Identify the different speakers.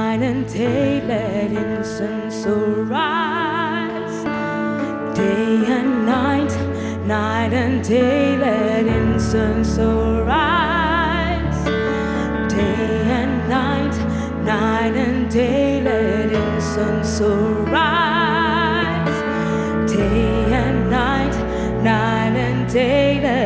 Speaker 1: night and day, let incense arise. Day and night, night and day, let incense arise. Day and night, night and day, let incense arise. Day and night, night and day, let